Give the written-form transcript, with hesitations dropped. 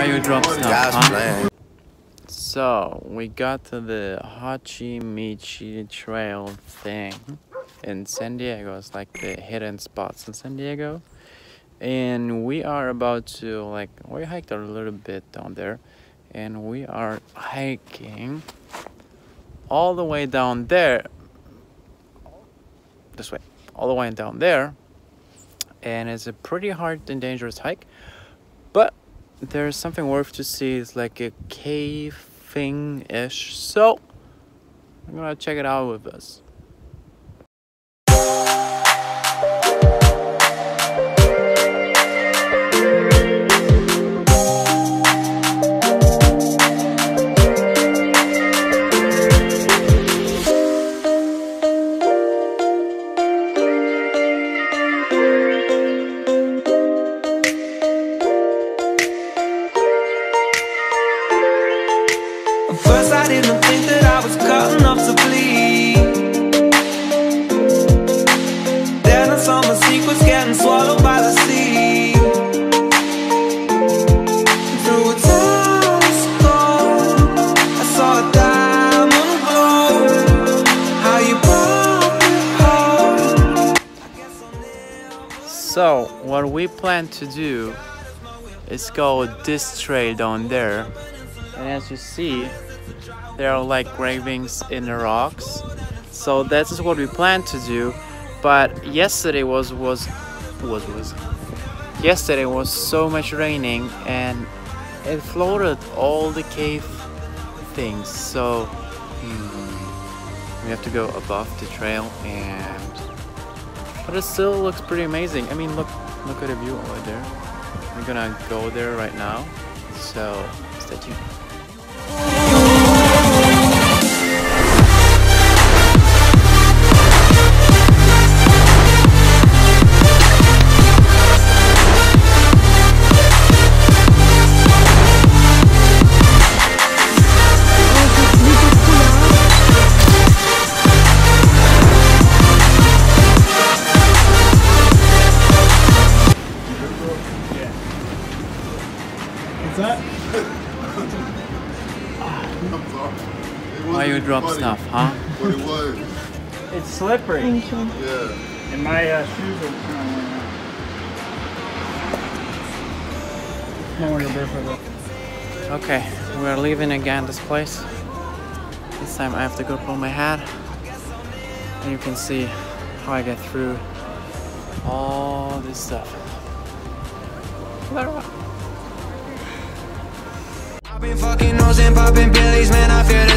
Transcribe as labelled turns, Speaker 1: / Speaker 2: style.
Speaker 1: you drop stuff, huh? So, we got to the Ho Chi Minh trail thing in San Diego. It's like the hidden spots in San Diego. And we are about to, like, we hiked a little bit down there. And we are hiking all the way down there. This way. All the way down there. And it's a pretty hard and dangerous hike. But there's something worth to see. It's like a cave thing-ish, so I'm gonna check it out with us.
Speaker 2: First I didn't think that I was cut enough to bleed. Then I saw my secrets getting swallowed by the sea. Through a telescope I saw a diamond glow. How you brought me home.
Speaker 1: So what we plan to do is go this trail down there, and as you see, there are like gravings in the rocks. So that is what we plan to do. But yesterday was so much raining and it floated all the cave things. So we have to go above the trail, but it still looks pretty amazing. I mean, look at the view over there. We're gonna go there right now. So stay tuned. Why you drop stuff, huh?
Speaker 3: What it was.
Speaker 4: It's slippery.
Speaker 3: Yeah.
Speaker 4: And my shoes are no longer barefoot.
Speaker 1: Okay, we're leaving again this place. This time I have to go pull my hat. And you can see how I get through all this stuff.
Speaker 2: I've been fucking nose and popping pillies, man, I feel